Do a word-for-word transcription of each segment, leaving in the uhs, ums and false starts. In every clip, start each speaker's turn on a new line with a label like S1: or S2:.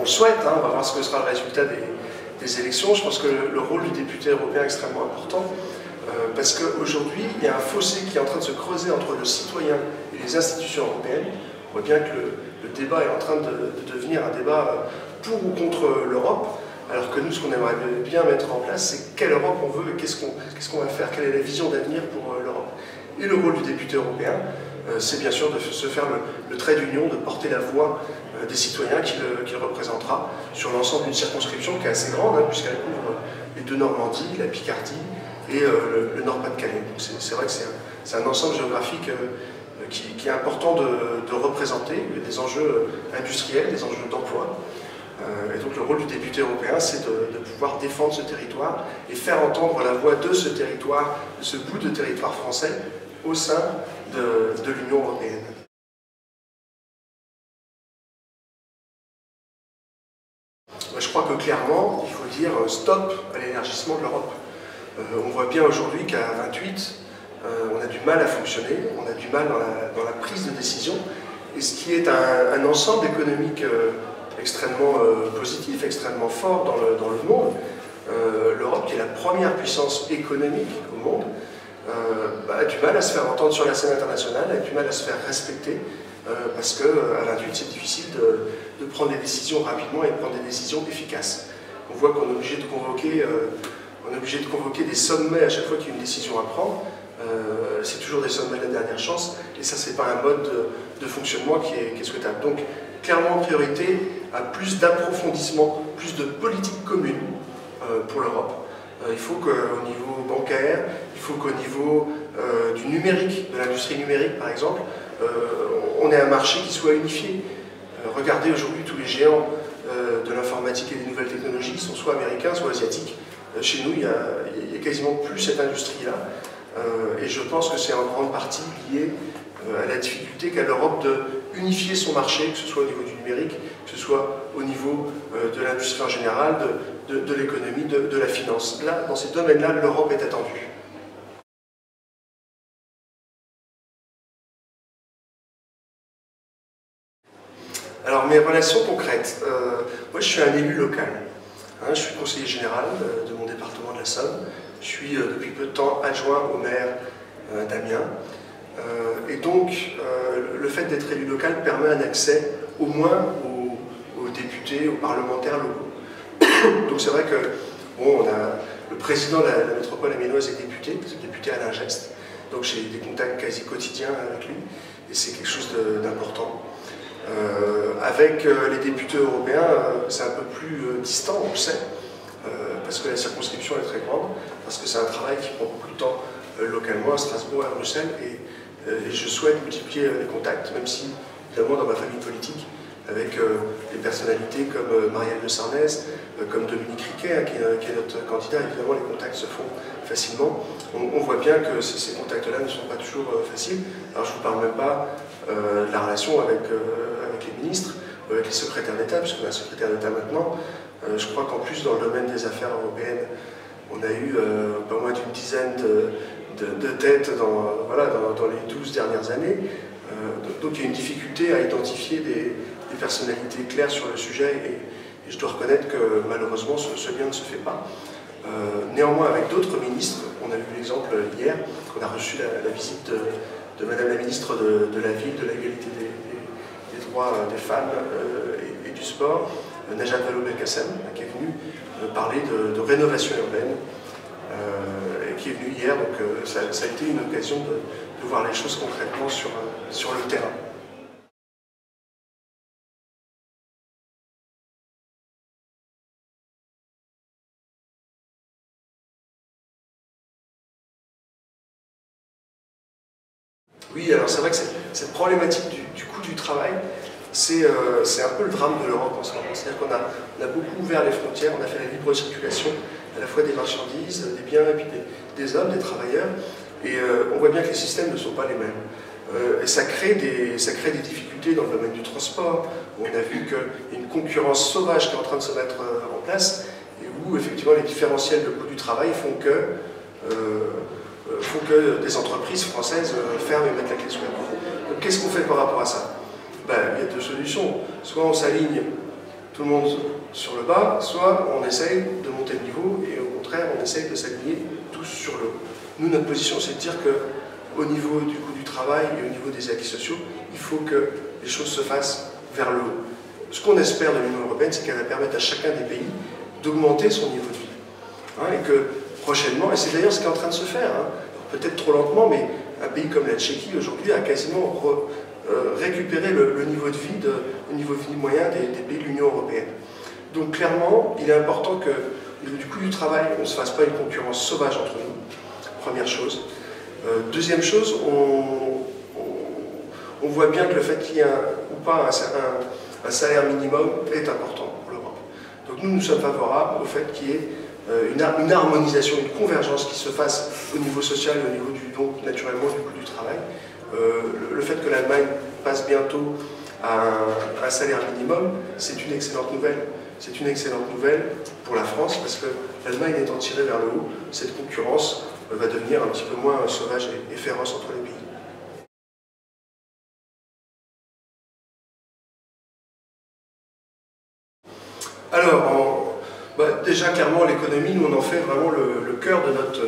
S1: souhaite, hein, on va voir ce que sera le résultat des, des élections. Je pense que le, le rôle du député européen est extrêmement important, euh, parce qu'aujourd'hui, il y a un fossé qui est en train de se creuser entre le citoyen et les institutions européennes. On voit bien que le, le débat est en train de, de devenir un débat pour ou contre l'Europe, alors que nous, ce qu'on aimerait bien mettre en place, c'est quelle Europe on veut et qu'est-ce qu'on qu'est-ce qu'on va faire, quelle est la vision d'avenir pour l'Europe. Et le rôle du député européen, euh, c'est bien sûr de se faire le, le trait d'union, de porter la voix euh, des citoyens qu'il qu'il représentera sur l'ensemble d'une circonscription qui est assez grande, hein, puisqu'elle couvre les deux Normandies, la Picardie et euh, le, le Nord-Pas-de-Calais. C'est vrai que c'est un, un ensemble géographique euh, qui, qui est important de, de représenter. Il y a des enjeux industriels, des enjeux d'emploi. Euh, et donc le rôle du député européen, c'est de, de pouvoir défendre ce territoire et faire entendre la voix de ce territoire, de ce bout de territoire français, au sein de, de l'Union européenne. Je crois que clairement, il faut dire stop à l'élargissement de l'Europe. Euh, on voit bien aujourd'hui qu'à vingt-huit, euh, on a du mal à fonctionner, on a du mal dans la, dans la prise de décision, et ce qui est un, un ensemble économique euh, extrêmement euh, positif, extrêmement fort dans le, dans le monde. Euh, L'Europe, qui est la première puissance économique au monde, euh, bah, a du mal à se faire entendre sur la scène internationale, a du mal à se faire respecter, euh, parce qu'à vingt-huit, c'est difficile de, de prendre des décisions rapidement et de prendre des décisions efficaces. On voit qu'on est obligé de convoquer, euh, on est obligé de convoquer des sommets à chaque fois qu'il y a une décision à prendre. Euh, c'est toujours des sommets de la dernière chance, et ça, c'est pas un mode de, de fonctionnement qui est, qui est souhaitable. Donc, clairement en priorité à plus d'approfondissement, plus de politique commune euh, pour l'Europe. Euh, il faut qu'au niveau bancaire, il faut qu'au niveau euh, du numérique, de l'industrie numérique par exemple, euh, on ait un marché qui soit unifié. Euh, regardez aujourd'hui tous les géants euh, de l'informatique et des nouvelles technologies, sont soit américains, soit asiatiques. Euh, chez nous, il n'y a, a quasiment plus cette industrie-là. Euh, et je pense que c'est en grande partie lié à la difficulté qu'a l'Europe de unifier son marché, que ce soit au niveau du numérique, que ce soit au niveau euh, de l'industrie en général, de, de, de l'économie, de, de la finance. Là, dans ces domaines-là, l'Europe est attendue. Alors, mes relations concrètes. Euh, moi, je suis un élu local. Hein, je suis conseiller général de, de mon département de la Somme. Je suis euh, depuis peu de temps adjoint au maire euh, d'Amiens. Euh, et donc, euh, le fait d'être élu local permet un accès au moins aux, aux députés, aux parlementaires locaux. Donc c'est vrai que bon, on a, le président de la, la métropole amiénoise est député, c'est le député Alain Geste. Donc j'ai des contacts quasi quotidiens avec lui, et c'est quelque chose d'important. Euh, avec euh, les députés européens, euh, c'est un peu plus euh, distant, on le sait, euh, parce que la circonscription est très grande, parce que c'est un travail qui prend beaucoup de temps euh, localement à Strasbourg, à Bruxelles, et Et je souhaite multiplier les contacts, même si, évidemment, dans ma famille politique, avec euh, des personnalités comme euh, Marielle de Sarnez, euh, comme Dominique Riquet, hein, qui, est, qui est notre candidat, évidemment, les contacts se font facilement. On, on voit bien que ces, ces contacts-là ne sont pas toujours euh, faciles. Alors, je ne vous parle même pas euh, de la relation avec, euh, avec les ministres, avec les secrétaires d'État, puisqu'on a un secrétaire d'État maintenant. Euh, je crois qu'en plus, dans le domaine des affaires européennes, on a eu euh, pas moins d'une dizaine de De, de tête dans, voilà, dans, dans les douze dernières années. Euh, donc il y a une difficulté à identifier des, des personnalités claires sur le sujet, et, et je dois reconnaître que malheureusement ce, ce lien ne se fait pas. Euh, néanmoins, avec d'autres ministres, on a eu l'exemple hier, on a reçu la, la visite de, de Madame la ministre de, de la Ville, de l'égalité des, des, des droits des femmes euh, et, et du sport, Najat Vallaud-Belkacem, qui est venue euh, parler de, de rénovation urbaine. Euh, qui est venu hier, donc euh, ça, ça a été une occasion de, de voir les choses concrètement sur, euh, sur le terrain. Oui, alors c'est vrai que cette problématique du, du coût du travail, c'est euh, un peu le drame de l'Europe en ce moment. C'est-à-dire qu'on a, on a beaucoup ouvert les frontières, on a fait la libre circulation à la fois des marchandises, des biens et puis des, des hommes, des travailleurs. Et euh, on voit bien que les systèmes ne sont pas les mêmes. Euh, et ça crée, des, ça crée des difficultés dans le domaine du transport. On a vu qu'il y a une concurrence sauvage qui est en train de se mettre euh, en place, et où effectivement les différentiels de coût du travail font que, euh, font que des entreprises françaises euh, ferment et mettent la clé sous la porte. Donc qu'est-ce qu'on fait par rapport à ça? Ben, il y a deux solutions. Soit on s'aligne tout le monde sur le bas, soit on essaye de monter le niveau et au contraire on essaye de s'aligner tous sur le haut. Nous, notre position, c'est de dire qu'au niveau du coût du travail et au niveau des acquis sociaux, il faut que les choses se fassent vers le haut. Ce qu'on espère de l'Union européenne, c'est qu'elle va permettre à chacun des pays d'augmenter son niveau de vie. Hein, et que prochainement, et c'est d'ailleurs ce qui est en train de se faire, hein, peut-être trop lentement, mais un pays comme la Tchéquie aujourd'hui a quasiment re, euh, récupéré le, le niveau de vie, de, le niveau de vie moyen des, des pays de l'Union européenne. Donc clairement, il est important que, au niveau du coût du travail, on ne se fasse pas une concurrence sauvage entre nous, première chose. Euh, deuxième chose, on, on, on voit bien que le fait qu'il y ait un, ou pas un, un, un salaire minimum est important pour l'Europe. Donc nous, nous sommes favorables au fait qu'il y ait euh, une, une harmonisation, une convergence qui se fasse au niveau social et au niveau du, donc naturellement du coût du travail. Euh, le, le fait que l'Allemagne passe bientôt à un, un salaire minimum, c'est une excellente nouvelle. C'est une excellente nouvelle pour la France parce que l'Allemagne étant tirée vers le haut, cette concurrence va devenir un petit peu moins sauvage et, et féroce entre les pays. Alors, en, bah, déjà clairement l'économie, nous on en fait vraiment le, le cœur de, notre,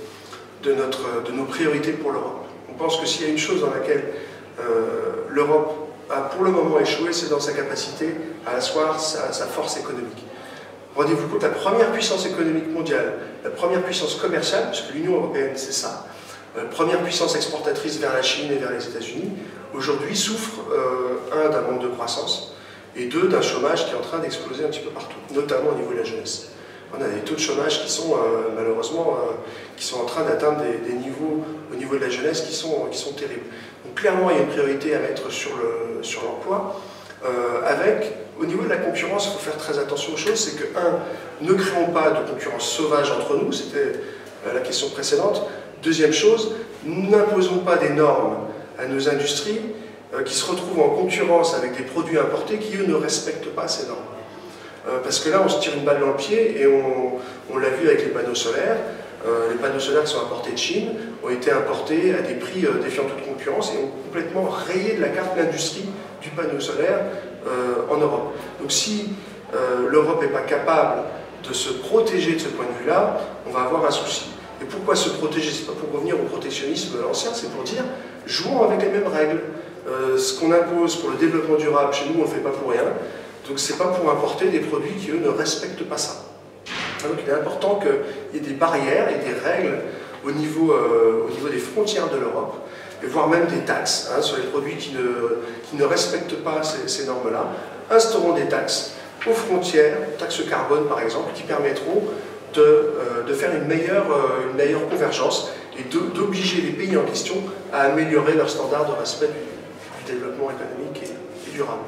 S1: de, notre, de nos priorités pour l'Europe. On pense que s'il y a une chose dans laquelle euh, l'Europe a pour le moment échoué, c'est dans sa capacité à asseoir sa, sa force économique. Rendez-vous compte, la première puissance économique mondiale, la première puissance commerciale, puisque l'Union européenne c'est ça, la première puissance exportatrice vers la Chine et vers les États-Unis, aujourd'hui souffre, euh, un, d'un manque de croissance, et deux, d'un chômage qui est en train d'exploser un petit peu partout, notamment au niveau de la jeunesse. On a des taux de chômage qui sont euh, malheureusement euh, qui sont en train d'atteindre des, des niveaux au niveau de la jeunesse qui sont, qui sont terribles. Donc clairement, il y a une priorité à mettre sur le, sur l'emploi. Euh, avec, au niveau de la concurrence, il faut faire très attention aux choses, c'est que, un, ne créons pas de concurrence sauvage entre nous, c'était euh, la question précédente. Deuxième chose, n'imposons pas des normes à nos industries euh, qui se retrouvent en concurrence avec des produits importés qui, eux, ne respectent pas ces normes. Euh, parce que là, on se tire une balle dans le pied et on, on l'a vu avec les panneaux solaires. Euh, les panneaux solaires qui sont importés de Chine ont été importés à des prix euh, défiant toute concurrence et ont complètement rayé de la carte l'industrie du panneau solaire euh, en Europe. Donc si euh, l'Europe n'est pas capable de se protéger de ce point de vue-là, on va avoir un souci. Et pourquoi se protéger? C'est pas pour revenir au protectionnisme ancien, c'est pour dire, jouons avec les mêmes règles. Euh, ce qu'on impose pour le développement durable, chez nous, on ne le fait pas pour rien. Donc c'est pas pour importer des produits qui, eux, ne respectent pas ça. Donc il est important qu'il y ait des barrières et des règles au niveau, euh, au niveau des frontières de l'Europe, et voire même des taxes hein, sur les produits qui ne, qui ne respectent pas ces, ces normes-là. Instaurons des taxes aux frontières, taxes carbone par exemple, qui permettront de, euh, de faire une meilleure, euh, une meilleure convergence et d'obliger les pays en question à améliorer leurs standards de respect du, du développement économique et, et durable.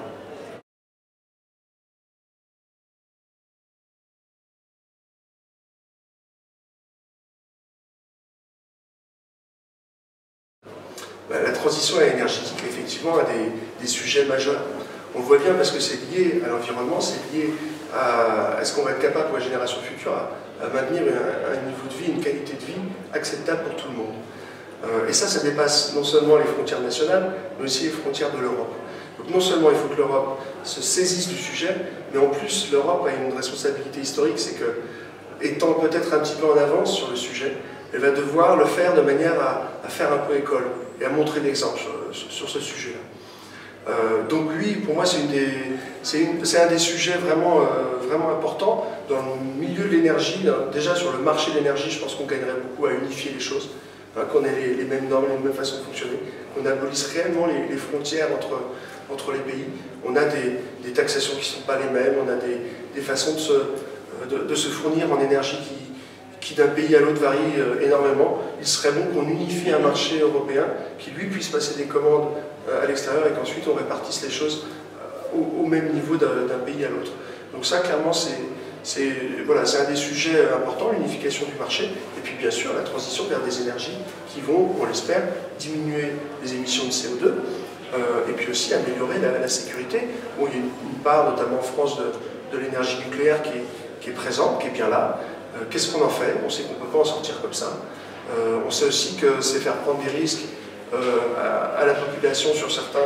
S1: La transition énergétique, effectivement, a des, des sujets majeurs. On le voit bien parce que c'est lié à l'environnement, c'est lié à est-ce qu'on va être capable pour les générations futures à, à maintenir un, un niveau de vie, une qualité de vie acceptable pour tout le monde. Euh, et ça, ça dépasse non seulement les frontières nationales, mais aussi les frontières de l'Europe. Donc non seulement il faut que l'Europe se saisisse du sujet, mais en plus l'Europe a une responsabilité historique, c'est que, étant peut-être un petit peu en avance sur le sujet, elle va devoir le faire de manière à, à faire un peu école et à montrer l'exemple sur, sur, sur ce sujet-là. Euh, donc lui, pour moi, c'est un des sujets vraiment, euh, vraiment importants dans le milieu de l'énergie. Hein. Déjà sur le marché de l'énergie, je pense qu'on gagnerait beaucoup à unifier les choses, hein, qu'on ait les, les mêmes normes, les mêmes façons de fonctionner, qu'on abolisse réellement les, les frontières entre, entre les pays. On a des, des taxations qui ne sont pas les mêmes, on a des, des façons de se, de, de se fournir en énergie qui qui d'un pays à l'autre varie euh, énormément. Il serait bon qu'on unifie un marché européen qui lui puisse passer des commandes euh, à l'extérieur et qu'ensuite on répartisse les choses euh, au, au même niveau d'un pays à l'autre. Donc ça clairement c'est voilà, un des sujets importants, l'unification du marché et puis bien sûr la transition vers des énergies qui vont, on l'espère, diminuer les émissions de C O deux euh, et puis aussi améliorer la, la sécurité. Bon, il y a une, une part, notamment en France, de, de l'énergie nucléaire qui est, qui est présente, qui est bien là. Euh, Qu'est-ce qu'on en fait? On sait qu'on ne peut pas en sortir comme ça. Euh, on sait aussi que c'est faire prendre des risques euh, à, à la population sur certains,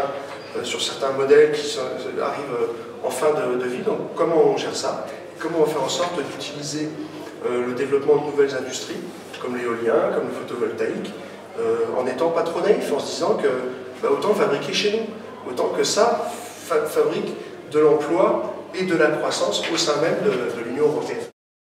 S1: euh, sur certains modèles qui sont, arrivent en fin de, de vie. Donc comment on gère ça? Comment on va faire en sorte d'utiliser euh, le développement de nouvelles industries, comme l'éolien, comme le photovoltaïque, euh, en n'étant pas trop naïf, en se disant que bah, autant fabriquer chez nous, autant que ça fa fabrique de l'emploi et de la croissance au sein même de, de l'Union européenne.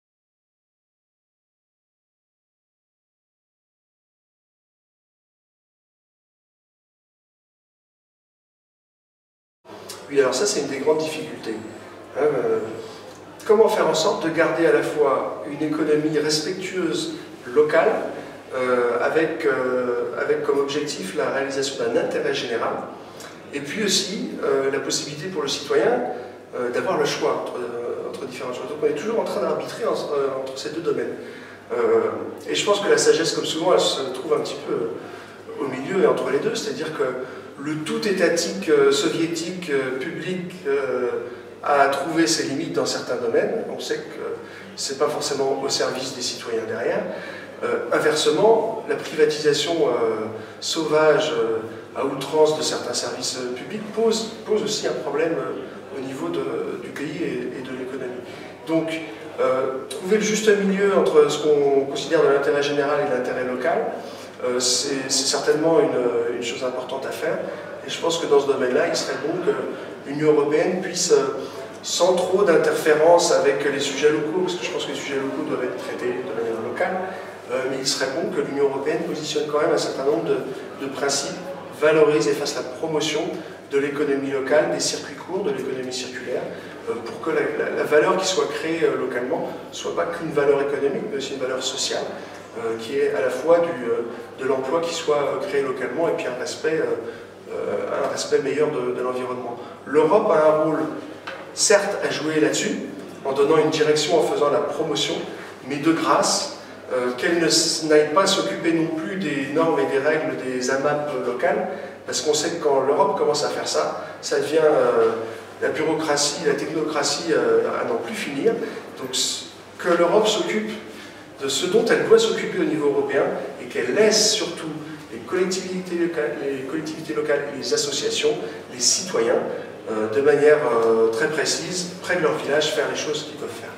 S1: Oui, alors ça, c'est une des grandes difficultés. Hein, euh, comment faire en sorte de garder à la fois une économie respectueuse locale, euh, avec, euh, avec comme objectif la réalisation d'un intérêt général, et puis aussi euh, la possibilité pour le citoyen euh, d'avoir le choix entre, euh, entre différentes choses. Donc on est toujours en train d'arbitrer entre, euh, entre ces deux domaines. Euh, et je pense que la sagesse, comme souvent, elle se trouve un petit peu au milieu et entre les deux, c'est-à-dire que le tout étatique euh, soviétique euh, public euh, a trouvé ses limites dans certains domaines. On sait que ce n'est pas forcément au service des citoyens derrière. Euh, inversement, la privatisation euh, sauvage euh, à outrance de certains services euh, publics pose, pose aussi un problème euh, au niveau de, du pays et, et de l'économie. Donc, euh, trouver le juste milieu entre ce qu'on considère de l'intérêt général et l'intérêt local, euh, c'est certainement une, une chose importante à faire. Et je pense que dans ce domaine-là, il serait bon que l'Union européenne puisse, euh, sans trop d'interférence avec les sujets locaux, parce que je pense que les sujets locaux doivent être traités de manière locale, euh, mais il serait bon que l'Union européenne positionne quand même un certain nombre de, de principes, valorise et fasse la promotion de l'économie locale, des circuits courts, de l'économie circulaire, euh, pour que la, la, la valeur qui soit créée euh, localement ne soit pas qu'une valeur économique, mais aussi une valeur sociale, euh, qui est à la fois du, euh, de l'emploi qui soit euh, créé localement et puis un respect, euh, euh, un respect meilleur de, de l'environnement. L'Europe a un rôle, certes, à jouer là-dessus, en donnant une direction, en faisant la promotion, mais de grâce, euh, qu'elle n'aille pas s'occuper non plus des normes et des règles des A M A P locales, parce qu'on sait que quand l'Europe commence à faire ça, ça devient euh, la bureaucratie, la technocratie euh, à n'en plus finir. Donc que l'Europe s'occupe de ce dont elle doit s'occuper au niveau européen et qu'elle laisse surtout les collectivités locales, les collectivités locales et les associations, les citoyens, euh, de manière euh, très précise, près de leur village, faire les choses qu'ils peuvent faire.